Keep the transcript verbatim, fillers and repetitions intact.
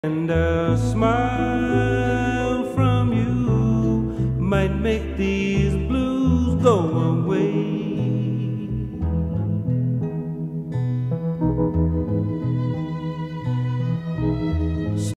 And a smile from you might make these blues go away.